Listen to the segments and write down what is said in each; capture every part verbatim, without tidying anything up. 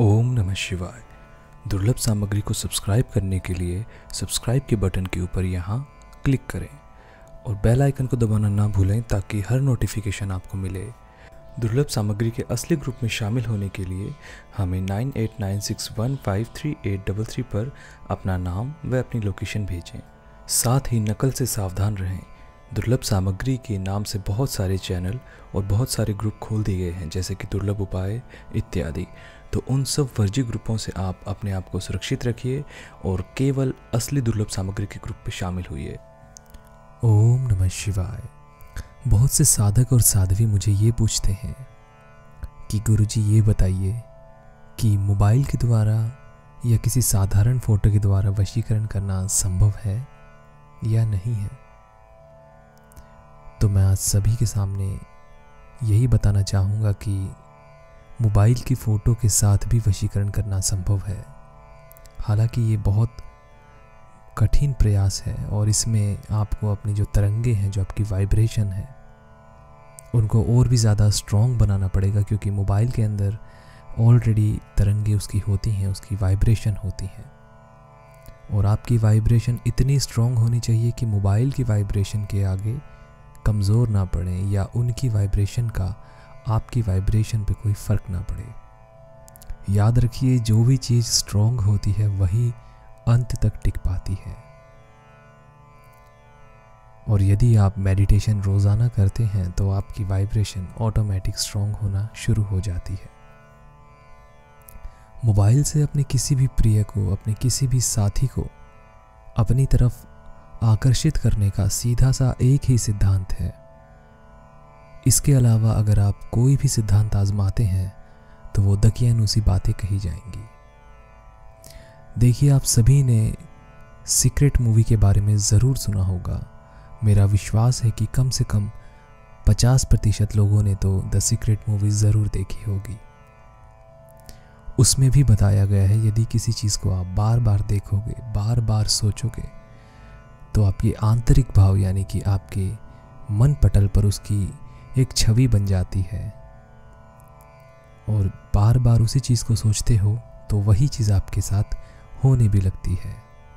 ओम नमः शिवाय। दुर्लभ सामग्री को सब्सक्राइब करने के लिए सब्सक्राइब के बटन के ऊपर यहाँ क्लिक करें और बेल आइकन को दबाना ना भूलें ताकि हर नोटिफिकेशन आपको मिले। दुर्लभ सामग्री के असली ग्रुप में शामिल होने के लिए हमें nine eight nine six one five three eight double three पर अपना नाम व अपनी लोकेशन भेजें। साथ ही नकल से सावधान रहें। दुर्लभ सामग्री के नाम से बहुत सारे चैनल और बहुत सारे ग्रुप खोल दिए गए हैं, जैसे कि दुर्लभ उपाय इत्यादि। तो उन सब फर्जी ग्रुपों से आप अपने आप को सुरक्षित रखिए और केवल असली दुर्लभ सामग्री के ग्रुप में शामिल हुइए। ओम नमः शिवाय। बहुत से साधक और साध्वी मुझे ये पूछते हैं कि गुरुजी ये बताइए कि मोबाइल के द्वारा या किसी साधारण फ़ोटो के द्वारा वशीकरण करना संभव है या नहीं है। तो मैं आज सभी के सामने यही बताना चाहूँगा कि मोबाइल की फ़ोटो के साथ भी वशीकरण करना संभव है। हालांकि ये बहुत कठिन प्रयास है और इसमें आपको अपनी जो तरंगे हैं, जो आपकी वाइब्रेशन है, उनको और भी ज़्यादा स्ट्रॉन्ग बनाना पड़ेगा, क्योंकि मोबाइल के अंदर ऑलरेडी तरंगे उसकी होती हैं, उसकी वाइब्रेशन होती हैं। और आपकी वाइब्रेशन इतनी स्ट्रॉन्ग होनी चाहिए कि मोबाइल की वाइब्रेशन के आगे कमज़ोर ना पड़े या उनकी वाइब्रेशन का आपकी वाइब्रेशन पे कोई फ़र्क ना पड़े। याद रखिए, जो भी चीज़ स्ट्रॉन्ग होती है वही अंत तक टिक पाती है। और यदि आप मेडिटेशन रोज़ाना करते हैं तो आपकी वाइब्रेशन ऑटोमेटिक स्ट्रॉन्ग होना शुरू हो जाती है। मोबाइल से अपने किसी भी प्रिय को, अपने किसी भी साथी को अपनी तरफ आकर्षित करने का सीधा सा एक ही सिद्धांत है। इसके अलावा अगर आप कोई भी सिद्धांत आजमाते हैं तो वो दकियानूसी बातें कही जाएंगी। देखिए, आप सभी ने सीक्रेट मूवी के बारे में ज़रूर सुना होगा। मेरा विश्वास है कि कम से कम पचास प्रतिशत लोगों ने तो द सीक्रेट मूवी ज़रूर देखी होगी। उसमें भी बताया गया है, यदि किसी चीज़ को आप बार बार देखोगे, बार बार सोचोगे, तो आपके आंतरिक भाव यानी कि आपके मन पटल पर उसकी एक छवि बन जाती है और बार बार उसी चीज़ को सोचते हो तो वही चीज़ आपके साथ होने भी लगती है।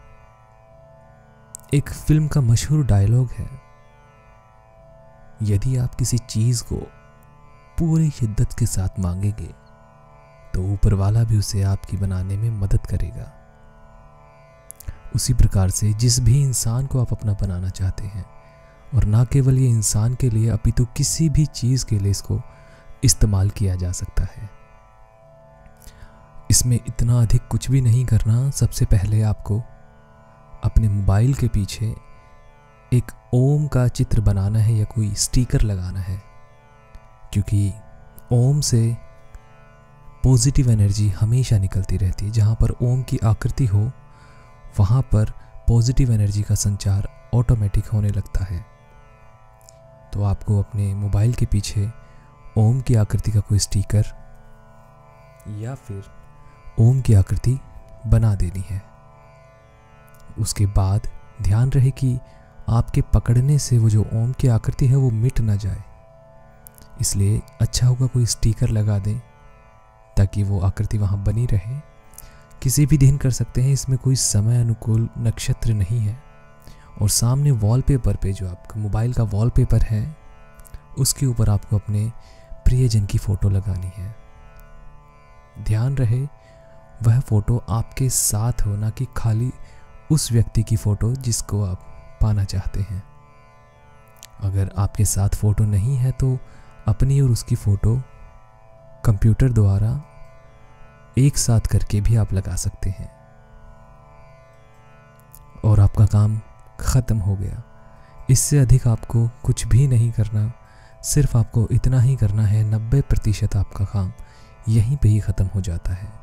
एक फिल्म का मशहूर डायलॉग है, यदि आप किसी चीज़ को पूरी शिद्दत के साथ मांगेंगे तो ऊपर वाला भी उसे आपकी बनाने में मदद करेगा। उसी प्रकार से जिस भी इंसान को आप अपना बनाना चाहते हैं, और ना केवल ये इंसान के लिए अपितु किसी भी चीज़ के लिए इसको इस्तेमाल किया जा सकता है। इसमें इतना अधिक कुछ भी नहीं करना। सबसे पहले आपको अपने मोबाइल के पीछे एक ओम का चित्र बनाना है या कोई स्टिकर लगाना है, क्योंकि ओम से पॉजिटिव एनर्जी हमेशा निकलती रहती है। जहाँ पर ओम की आकृति हो वहाँ पर पॉजिटिव एनर्जी का संचार ऑटोमेटिक होने लगता है। तो आपको अपने मोबाइल के पीछे ओम की आकृति का कोई स्टिकर या फिर ओम की आकृति बना देनी है। उसके बाद ध्यान रहे कि आपके पकड़ने से वो जो ओम की आकृति है वो मिट ना जाए, इसलिए अच्छा होगा कोई स्टिकर लगा दें ताकि वो आकृति वहाँ बनी रहे। किसी भी दिन कर सकते हैं, इसमें कोई समय अनुकूल नक्षत्र नहीं है। और सामने वॉलपेपर पे जो आपका मोबाइल का वॉलपेपर है उसके ऊपर आपको अपने प्रियजन की फ़ोटो लगानी है। ध्यान रहे वह फ़ोटो आपके साथ हो, ना कि खाली उस व्यक्ति की फ़ोटो जिसको आप पाना चाहते हैं। अगर आपके साथ फ़ोटो नहीं है तो अपनी और उसकी फ़ोटो कंप्यूटर द्वारा एक साथ करके भी आप लगा सकते हैं और आपका काम ख़त्म हो गया। इससे अधिक आपको कुछ भी नहीं करना। सिर्फ आपको इतना ही करना है, नब्बे प्रतिशत आपका काम यहीं पे ही ख़त्म हो जाता है।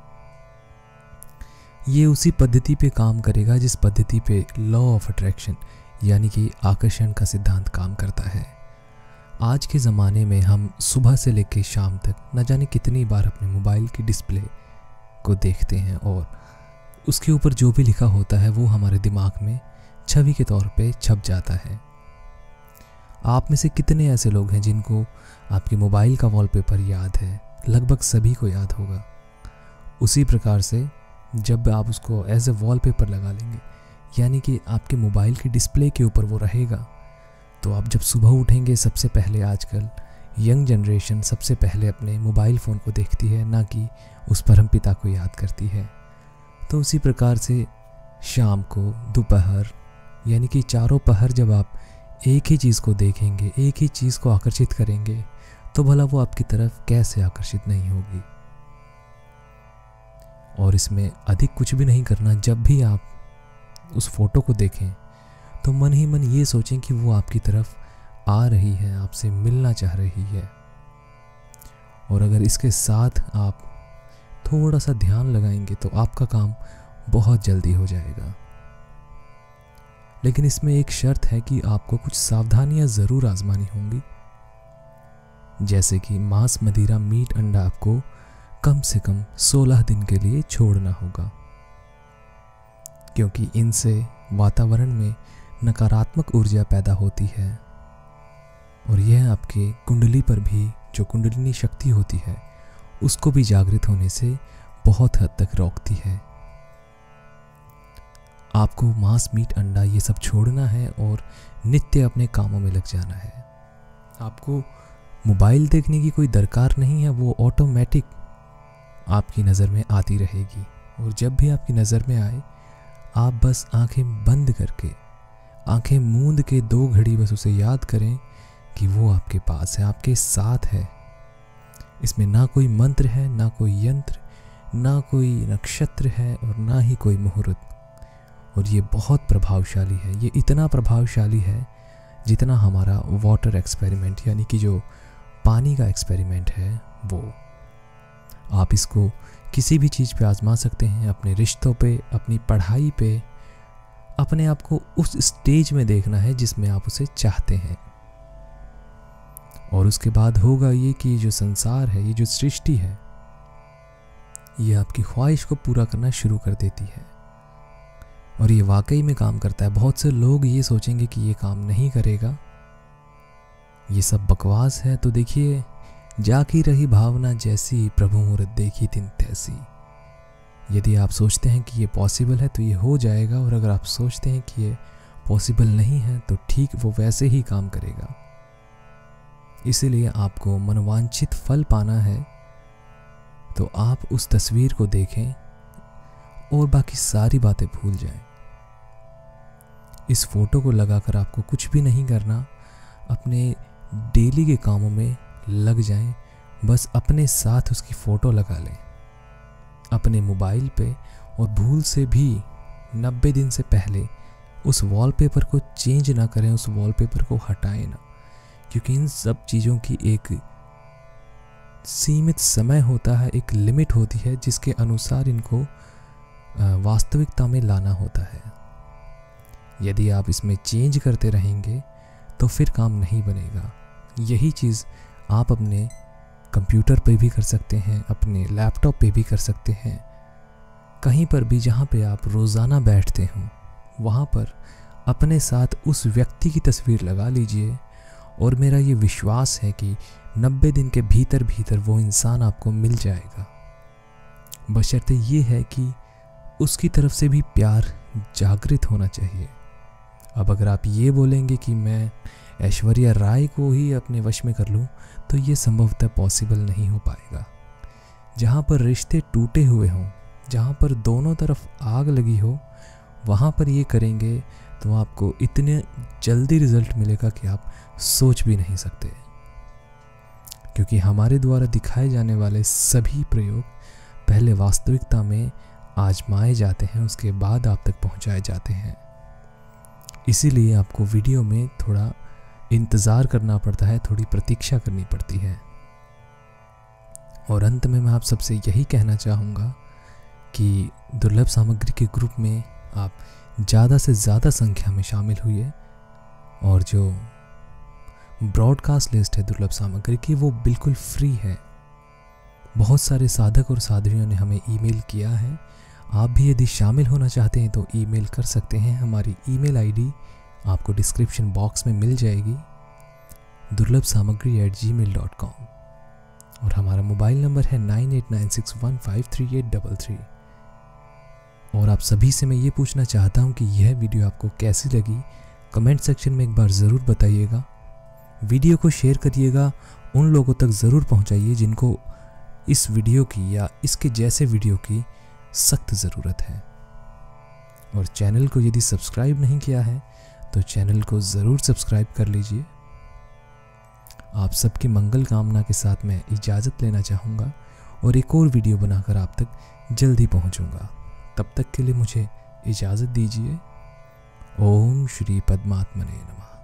ये उसी पद्धति पे काम करेगा जिस पद्धति पे लॉ ऑफ अट्रैक्शन यानी कि आकर्षण का सिद्धांत काम करता है। आज के ज़माने में हम सुबह से लेकर शाम तक न जाने कितनी बार अपने मोबाइल की डिस्प्ले को देखते हैं और उसके ऊपर जो भी लिखा होता है वो हमारे दिमाग में छवि के तौर पे छप जाता है। आप में से कितने ऐसे लोग हैं जिनको आपके मोबाइल का वॉलपेपर याद है? लगभग सभी को याद होगा। उसी प्रकार से जब आप उसको एज ए वॉलपेपर लगा लेंगे, यानी कि आपके मोबाइल की डिस्प्ले के ऊपर वो रहेगा, तो आप जब सुबह उठेंगे सबसे पहले, आजकल यंग जनरेशन सबसे पहले अपने मोबाइल फ़ोन को देखती है, ना कि उस परमपिता को याद करती है। तो उसी प्रकार से शाम को, दोपहर, यानी कि चारों पहर जब आप एक ही चीज़ को देखेंगे, एक ही चीज़ को आकर्षित करेंगे, तो भला वो आपकी तरफ कैसे आकर्षित नहीं होगी। और इसमें अधिक कुछ भी नहीं करना। जब भी आप उस फोटो को देखें तो मन ही मन ये सोचें कि वो आपकी तरफ आ रही है, आपसे मिलना चाह रही है। और अगर इसके साथ आप थोड़ा सा ध्यान लगाएंगे तो आपका काम बहुत जल्दी हो जाएगा। लेकिन इसमें एक शर्त है कि आपको कुछ सावधानियां ज़रूर आजमानी होंगी, जैसे कि मांस, मदिरा, मीट, अंडा आपको कम से कम सोलह दिन के लिए छोड़ना होगा, क्योंकि इनसे वातावरण में नकारात्मक ऊर्जा पैदा होती है और यह आपके कुंडली पर भी, जो कुंडलिनी शक्ति होती है, उसको भी जागृत होने से बहुत हद तक रोकती है। आपको मांस, मीट, अंडा ये सब छोड़ना है और नित्य अपने कामों में लग जाना है। आपको मोबाइल देखने की कोई दरकार नहीं है, वो ऑटोमेटिक आपकी नज़र में आती रहेगी। और जब भी आपकी नज़र में आए, आप बस आंखें बंद करके, आंखें मूंद के दो घड़ी बस उसे याद करें कि वो आपके पास है, आपके साथ है। इसमें ना कोई मंत्र है, ना कोई यंत्र, ना कोई नक्षत्र है और ना ही कोई मुहूर्त। और ये बहुत प्रभावशाली है। ये इतना प्रभावशाली है जितना हमारा वाटर एक्सपेरिमेंट, यानी कि जो पानी का एक्सपेरिमेंट है, वो। आप इसको किसी भी चीज़ पे आजमा सकते हैं, अपने रिश्तों पे, अपनी पढ़ाई पे। अपने आप को उस स्टेज में देखना है जिसमें आप उसे चाहते हैं। और उसके बाद होगा ये कि जो संसार है, ये जो सृष्टि है, ये आपकी ख्वाहिश को पूरा करना शुरू कर देती है। और ये वाकई में काम करता है। बहुत से लोग ये सोचेंगे कि ये काम नहीं करेगा, ये सब बकवास है। तो देखिए, जाकी रही भावना जैसी, प्रभु मुहूर्त देखी तिन तैसी। यदि आप सोचते हैं कि ये पॉसिबल है तो ये हो जाएगा, और अगर आप सोचते हैं कि ये पॉसिबल नहीं है तो ठीक वो वैसे ही काम करेगा। इसीलिए आपको मनोवांछित फल पाना है तो आप उस तस्वीर को देखें और बाकी सारी बातें भूल जाएं। इस फोटो को लगाकर आपको कुछ भी नहीं करना, अपने डेली के कामों में लग जाएं। बस अपने साथ उसकी फ़ोटो लगा लें अपने मोबाइल पे, और भूल से भी नब्बे दिन से पहले उस वॉलपेपर को चेंज ना करें, उस वॉलपेपर को हटाएं ना, क्योंकि इन सब चीज़ों की एक सीमित समय होता है, एक लिमिट होती है जिसके अनुसार इनको वास्तविकता में लाना होता है। यदि आप इसमें चेंज करते रहेंगे तो फिर काम नहीं बनेगा। यही चीज़ आप अपने कंप्यूटर पे भी कर सकते हैं, अपने लैपटॉप पे भी कर सकते हैं। कहीं पर भी जहाँ पे आप रोज़ाना बैठते हों, वहाँ पर अपने साथ उस व्यक्ति की तस्वीर लगा लीजिए, और मेरा ये विश्वास है कि नब्बे दिन के भीतर भीतर वो इंसान आपको मिल जाएगा। बशर्ते ये है कि उसकी तरफ से भी प्यार जागृत होना चाहिए। अब अगर आप ये बोलेंगे कि मैं ऐश्वर्या राय को ही अपने वश में कर लूं, तो ये संभवतः पॉसिबल नहीं हो पाएगा। जहाँ पर रिश्ते टूटे हुए हों, जहाँ पर दोनों तरफ आग लगी हो, वहाँ पर ये करेंगे तो आपको इतने जल्दी रिजल्ट मिलेगा कि आप सोच भी नहीं सकते। क्योंकि हमारे द्वारा दिखाए जाने वाले सभी प्रयोग पहले वास्तविकता में आजमाए जाते हैं, उसके बाद आप तक पहुंचाए जाते हैं। इसीलिए आपको वीडियो में थोड़ा इंतज़ार करना पड़ता है, थोड़ी प्रतीक्षा करनी पड़ती है। और अंत में मैं आप सबसे यही कहना चाहूँगा कि दुर्लभ सामग्री के ग्रुप में आप ज़्यादा से ज़्यादा संख्या में शामिल हुए, और जो ब्रॉडकास्ट लिस्ट है दुर्लभ सामग्री की, वो बिल्कुल फ्री है। बहुत सारे साधक और साध्वियों ने हमें ईमेल किया है। आप भी यदि शामिल होना चाहते हैं तो ईमेल कर सकते हैं। हमारी ईमेल आईडी आपको डिस्क्रिप्शन बॉक्स में मिल जाएगी, दुर्लभ सामग्री at Gmail dot com. और हमारा मोबाइल नंबर है nine eight nine six one five three eight double three. और आप सभी से मैं ये पूछना चाहता हूँ कि यह वीडियो आपको कैसी लगी, कमेंट सेक्शन में एक बार ज़रूर बताइएगा। वीडियो को शेयर करिएगा, उन लोगों तक ज़रूर पहुँचाइए जिनको इस वीडियो की या इसके जैसे वीडियो की सख्त ज़रूरत है। और चैनल को यदि सब्सक्राइब नहीं किया है तो चैनल को ज़रूर सब्सक्राइब कर लीजिए। आप सबकी मंगल कामना के साथ मैं इजाज़त लेना चाहूँगा और एक और वीडियो बनाकर आप तक जल्दी पहुँचूँगा। तब तक के लिए मुझे इजाज़त दीजिए। ओम श्री पद्मात्मने नमः।